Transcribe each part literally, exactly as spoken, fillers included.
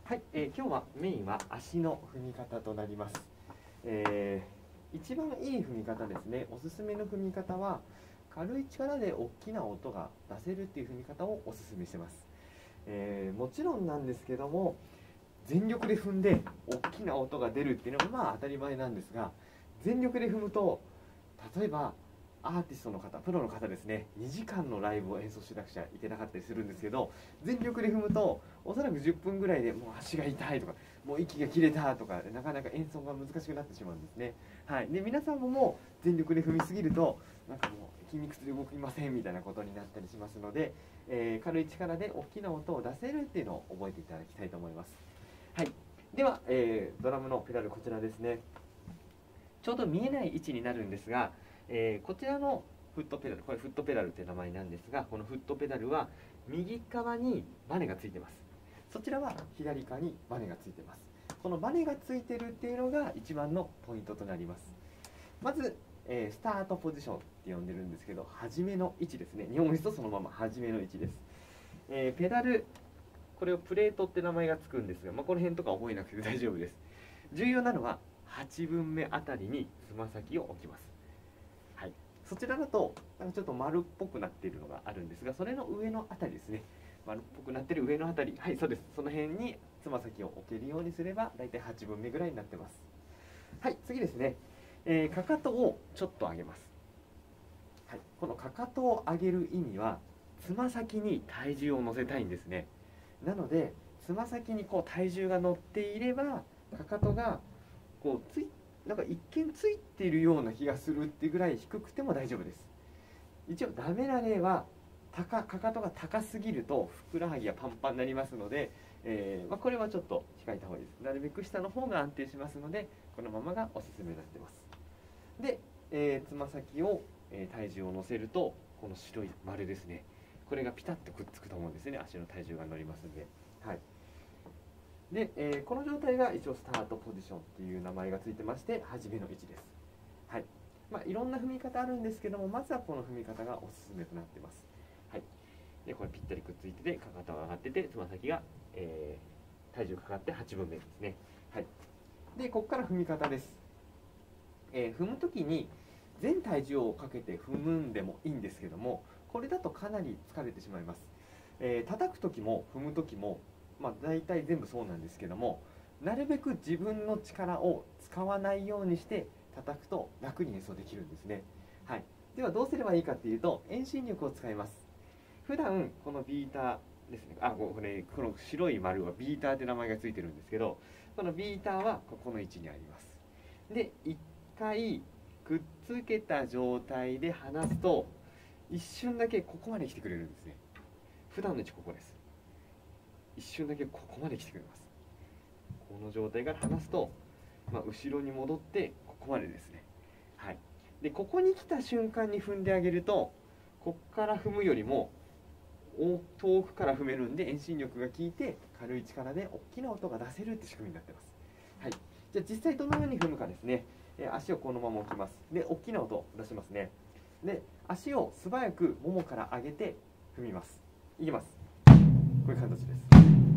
はい、えー、今日はメインは足の踏み方となります。えー、一番いい踏み方ですね。おすすめの踏み方は軽い力で大きな音が出せるっていう踏み方をおすすめしてます。えー、もちろんなんですけども、全力で踏んで大きな音が出るっていうのがまあ当たり前なんですが、全力で踏むと例えばアーティストの方、プロの方ですね、にじかんのライブを演奏しなくちゃいけなかったりするんですけど、全力で踏むとおそらくじゅっぷんぐらいでもう足が痛いとか、もう息が切れたとか、なかなか演奏が難しくなってしまうんですね。はい、で皆さんももう全力で踏みすぎるとなんかもう筋肉痛で動きませんみたいなことになったりしますので、えー、軽い力で大きな音を出せるっていうのを覚えていただきたいと思います。はい、では、えー、ドラムのペダルこちらですね。ちょうど見えない位置になるんですが、えー、こちらのフットペダル、これフットペダルという名前なんですが、このフットペダルは右側にバネがついてます。そちらは左側にバネがついてます。このバネがついてるっていうのが一番のポイントとなります。まず、えー、スタートポジションって呼んでるんですけど、初めの位置ですね。日本語ですとそのまま初めの位置です。えー、ペダル、これをプレートって名前がつくんですが、まあ、この辺とか覚えなくて大丈夫です。重要なのははちぶんめあたりにつま先を置きます。はい、そちらだとなんかちょっと丸っぽくなっているのがあるんですが、それの上のあたりですね。丸っぽくなっている上のあたり、はい、そうです。その辺につま先を置けるようにすればだいたいはちぶんめぐらいになってます。はい、次ですね、えー、かかとをちょっと上げます。はい、このかかとを上げる意味はつま先に体重を乗せたいんですね。なのでつま先にこう体重が乗っていればかかとがこうついなんか一見ついているような気がするっていうぐらい低くても大丈夫です。一応ダメな例は高かかとが高すぎるとふくらはぎがパンパンになりますので、えーまあ、これはちょっと控えた方がいいです。なるべく下の方が安定しますのでこのままがおすすめになってます。で、えー、つま先を、えー、体重を乗せるとこの白い丸ですね、これがピタッとくっつくと思うんですね。足の体重が乗りますので、はい。で、えー、この状態が一応スタートポジションっていう名前がついてまして、初めの位置です。はい。まあ、いろんな踏み方あるんですけども、まずはこの踏み方がおすすめとなってます。はい。で、これぴったりくっついてて、かかとが上がってて、つま先が、えー、体重かかってはちぶんめですね。はい。で、ここから踏み方です。えー、踏むときに全体重をかけて踏むんでもいいんですけども、これだとかなり疲れてしまいます。えー、叩くときも踏むときもまあ、大体全部そうなんですけども、なるべく自分の力を使わないようにして叩くと楽に演奏できるんですね。はい、ではどうすればいいかっていうと、遠心力を使います。普段このビーターですね、あこれこの白い丸はビーターって名前がついてるんですけど、このビーターはここの位置にあります。でいっかいくっつけた状態で離すと一瞬だけここまで来てくれるんですね。普段の位置ここです。一瞬だけここまで来てくれます。この状態から離すと、まあ、後ろに戻ってここまでですね。はい、でここに来た瞬間に踏んであげると、ここから踏むよりも遠くから踏めるんで遠心力が効いて軽い力で大きな音が出せるって仕組みになってます。はい、じゃあ実際どのように踏むかですね。え足をこのまま置きます。で大きな音を出しますね。で足を素早くももから上げて踏みます。いきます。こういう形です。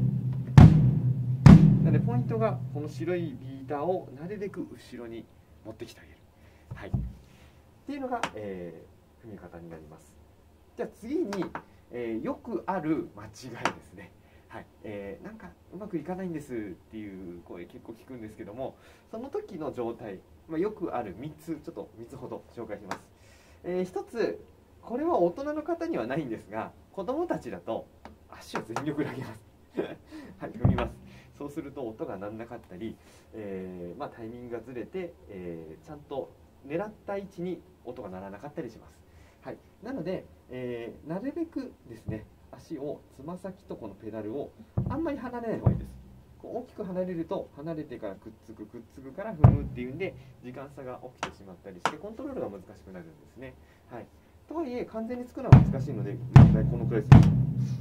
なのでポイントがこの白いビーターをなるべく後ろに持ってきてあげる、はい、っていうのが、えー、踏み方になります。じゃあ次に、えー、よくある間違いですね。はい、えー、なんかうまくいかないんですっていう声結構聞くんですけども、その時の状態、まあ、よくあるみっつちょっとみっつほど紹介します。えー、ひとつ、これは大人の方にはないんですが、子供たちだと足を全力で上げますはい、踏みます。そうすると音が鳴らなかったり、えーまあ、タイミングがずれて、えー、ちゃんと狙った位置に音が鳴らなかったりします。はい、なので、えー、なるべくですね、足をつま先とこのペダルをあんまり離れない方がいいです。こう大きく離れると離れてからくっつくくっつくから踏むっていうんで時間差が起きてしまったりしてコントロールが難しくなるんですね。はい、とはいえ完全につくのは難しいので大体このくらいです。はい、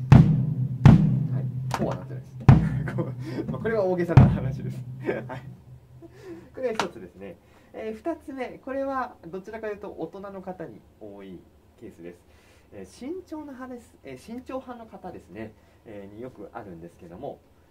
こうはなってないですこれは大げさな話ですはい、これが一つですね。えー、ふたつめ、これはどちらかというと大人の方に多いケースです。えー、慎重な派です、えー、慎重派の方ですね、えー、によくあるんですけども、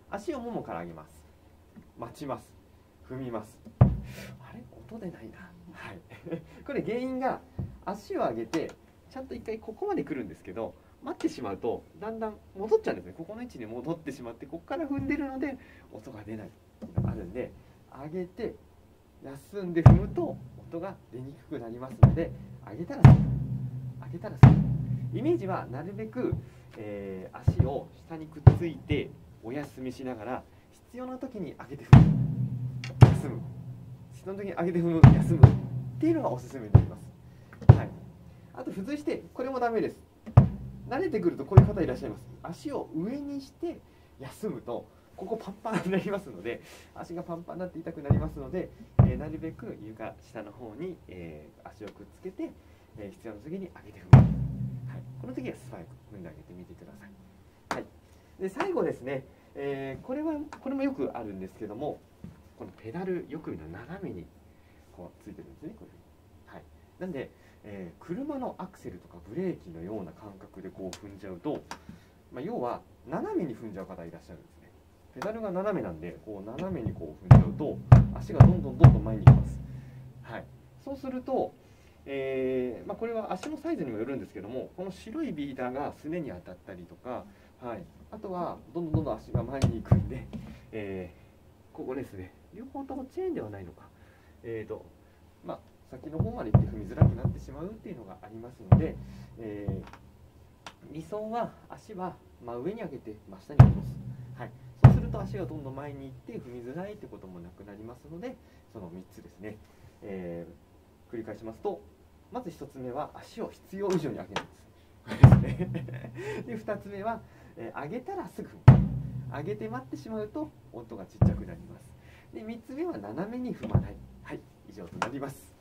足をももから上げます。待ちます。踏みます。あれ、音出ないな。はい。これ原因が足を上げてちゃんと一回ここまで来るんですけど、待ってしまうとだんだん戻っちゃうんですね。ここの位置に戻ってしまって、ここから踏んでるので音が出ないっていうのがあるんで、上げて休んで踏むと音が出にくくなりますので、上げたらすぐ、上げたらすぐ。イメージはなるべく、えー、足を下にくっついてお休みしながら、必要な時に上げて踏む、休む、必要な時に上げて踏む、休むっていうのがおすすめになります。はい。あと付随してこれもダメです。慣れてくるとこういう方いらっしゃいます。足を上にして休むとここパンパンになりますので、足がパンパンになって痛くなりますので、えー、なるべく床下の方に、えー、足をくっつけて、えー、必要な時に上げて踏む、はい、この時は素早く踏んであげてみてください。はい、で最後ですね、えー、これはこれもよくあるんですけども、このペダルよく見るの斜めにこうついてるんですね、こういうふうに。はい、なんで、えー、車のアクセルとかブレーキのような感覚でこう踏んじゃうと、まあ、要は斜めに踏んじゃう方いらっしゃるんですね。ペダルが斜めなんで、こう斜めにこう踏んじゃうと足がどんどんどんどん前に行きます。はい、そうすると、えーまあ、これは足のサイズにもよるんですけども、この白いビーダーがすねに当たったりとか、はい、あとはどんどんどんどん足が前に行くんで、えー、ここですね、両方ともチェーンではないのか、えーとまあ、先の方まで行って踏みづらくなってしまうっていうのがありますので、えー、理想は足は真上に上げて真下に落とす。はい、そうすると足がどんどん前に行って踏みづらいってこともなくなりますので、そのみっつですね、えー、繰り返しますと、まずひとつめは足を必要以上に上げるんです。これですね。でふたつめは、えー、上げたらすぐ踏む。上げて待ってしまうと音がちっちゃくなります。でみっつめは斜めに踏まない。はい、以上となります。